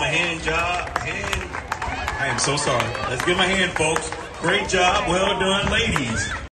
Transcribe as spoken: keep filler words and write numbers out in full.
a hand job. Hand. I am so sorry. Let's give him a hand, folks. Great job. Well done, ladies.